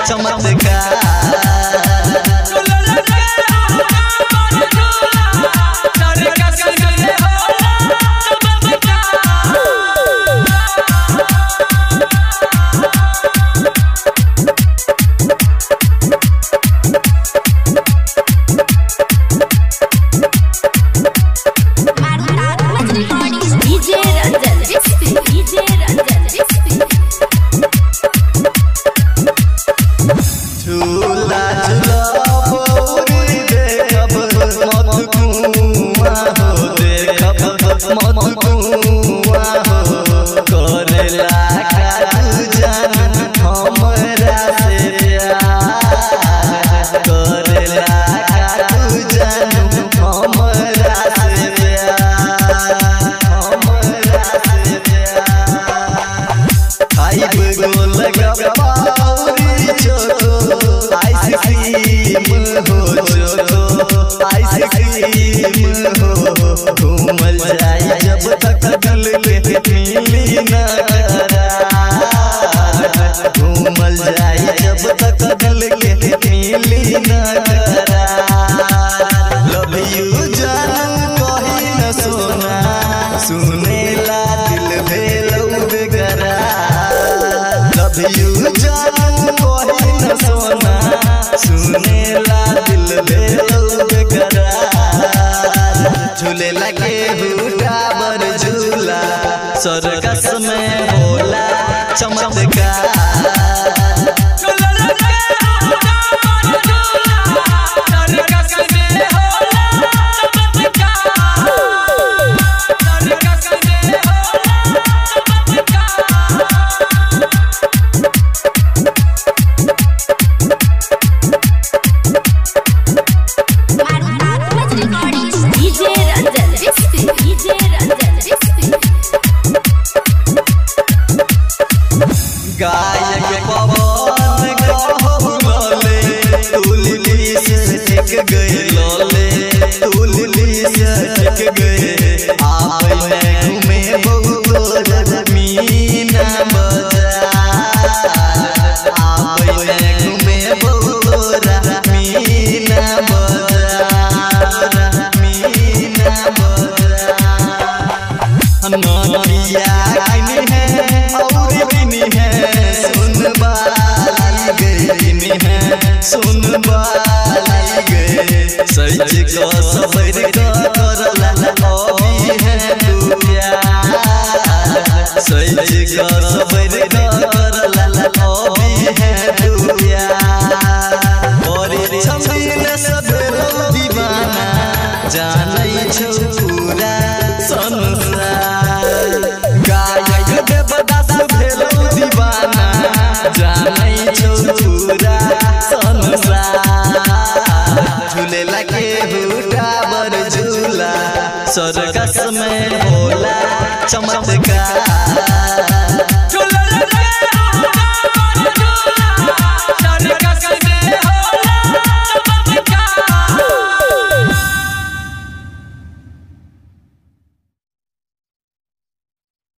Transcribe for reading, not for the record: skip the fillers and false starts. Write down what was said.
चमत्कार घूमल जाए जब तक दिल के मिली न करार घूमल जाए जब तक दिल के मिली न करार लव यू जानू कही न सोना सुनेला दिल भेलौ बेकरार लव यू जानू कही न सोना सुनेला दिल भेलौ बेकरार झूले लगे टावर झूला सर्कस में होला चमत्कार गायक पवन कहले तुलली से टिक गए लोले तुलली से टिक गए आवे में घूमे बहुत मीना बाजार आवे में घूमे बहुत मीना बाजार मीना बाजार नदिया किनी है और बिनी है सुन बाली गए सच को सबर करला अभी है तू प्यार सच को सबर करला अभी है तू प्यार और छबिन सब दीवाना जानै छौ पूरा संसार गायक देवदास भेलौ दीवाना जानै छौ पूरा झूले लगे टावर झूला सर्कस में होला चमत्कार।